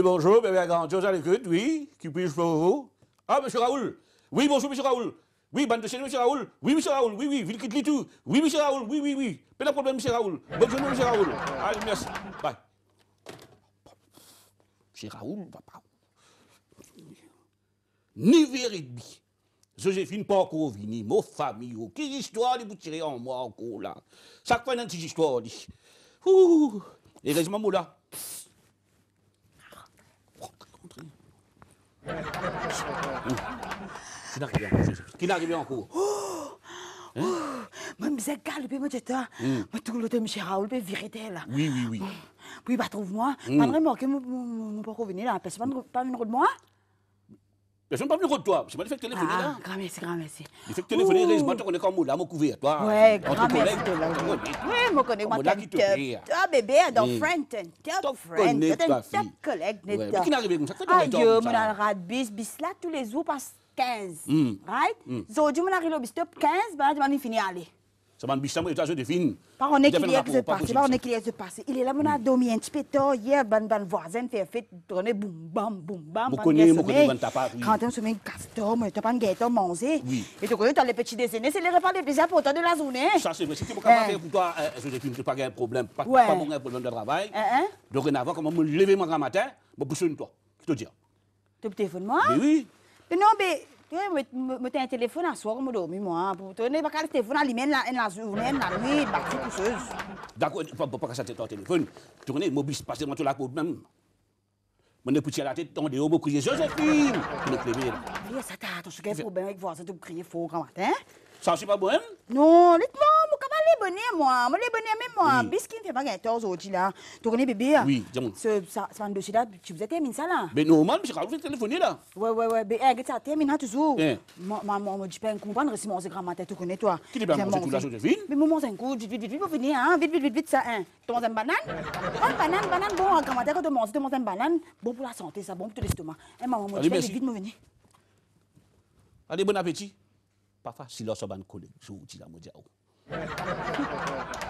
bonjour, bébé grand chose à l'écoute, oui. Qui puis-je pour vous? Ah, monsieur Raoul. Oui, bonjour, monsieur Raoul. Oui, bande de chez monsieur Raoul. Oui, monsieur Raoul, oui, oui, ville quitte tout. Oui, monsieur Raoul, oui, oui, oui. Pas de problème, monsieur Raoul. Bonne journée, monsieur Raoul. Allez, merci. Bye. Monsieur Raoul, papa. Ni vérité. Joséphine pas encore venue, mon famille, quelle histoire de vous tirer en moi encore là. Chaque fois, une petite histoire. Ouh, et reste moi là. Qui n'arrive encore? Moi, je suis calme, moi, je suis tout le temps, M. Raoul, je suis viré là. Oui, oui, oui. Puis, bah, trouve-moi. Pas vraiment que je ne peux pas revenir là. Personne pas venir de moi. Personne pas venir de toi. C'est pas le fait de téléphoner là. Grand merci, grand merci. Le fait de téléphoner, reste-moi, tu connais comme là, mon couvert, toi. Ouais, grand merci de là. Oui, je connais moi, toi, bébé, dans friend, top friend, top collègue. Mais qui n'arrive comme ça? Ah, Dieu, mon rad bis là, tous les jours, passe 15. Right? Aujourd'hui, mon arrive au bis top 15, ben, je vais finir aller. Ça m'a dit, ça m'a dit, fin. Par on est qu'il y a se passer, par on est qu'il y a se passer. Il est là, mon a dormi un petit peu tard, hier, ban voisin fait tourner boum bam, boum bam. Vous connaissez, ban tapas. Quand on se met un castor, mais tu pas un gâteau manger. Et tu connais, tu as les petits déjeuners, c'est les repas les plus importants de la journée. Ça, c'est vrai. Si tu peux pas faire pour toi, Joséphine, tu n'as pas de problème. Pas de problème de travail. Dorénavant, comment me lever mon grand matin, je pousse une toi. Je te dis. Tu peux téléphoner moi? Oui. Mais non, mais. Je un téléphone à soir, je dormi, moi. Pour te donner, pas le téléphone à l'imène la journée, la nuit, batterie pousseuse. D'accord, pas que ça t'est ton téléphone. Tournez, je vais passer moi tout la côte même. Je vais pousser la tête, on est au crier Joséphine. Je vais plaider là. Oui, ça t'a attention, quel problème avec voisin, tu crier fort grand matin? Ça, c'est pas bon, hein? Non, dites-moi, je vais les bonner, moi. Je vais les bonner, même moi. Biscuit ne fait pas gâteau aujourd'hui, là. Tu connais bébé? Oui, dis-moi. Ça va un dossier là, tu vous as terminé ça, là? Mais normal, monsieur Raoul, vous téléphoner là. Ouais, mais ça termine toujours. Moi, je dis pas comprendre si mon grand matin, tu connais, toi. Qui dit pas manger tout la Joséphine? Mais maman, c'est un coup, vite, pour venir, hein? Vite, ça, hein? Tu manges une banane? Banane, bon, grand matin, quand tu manges une banane, bon pour la santé, ça, bon pour l'estomac. Maman, je dis vite, me venir. Allez, bon appétit. Pas facile, là, ça va nous coller. Je vous dis là, moi,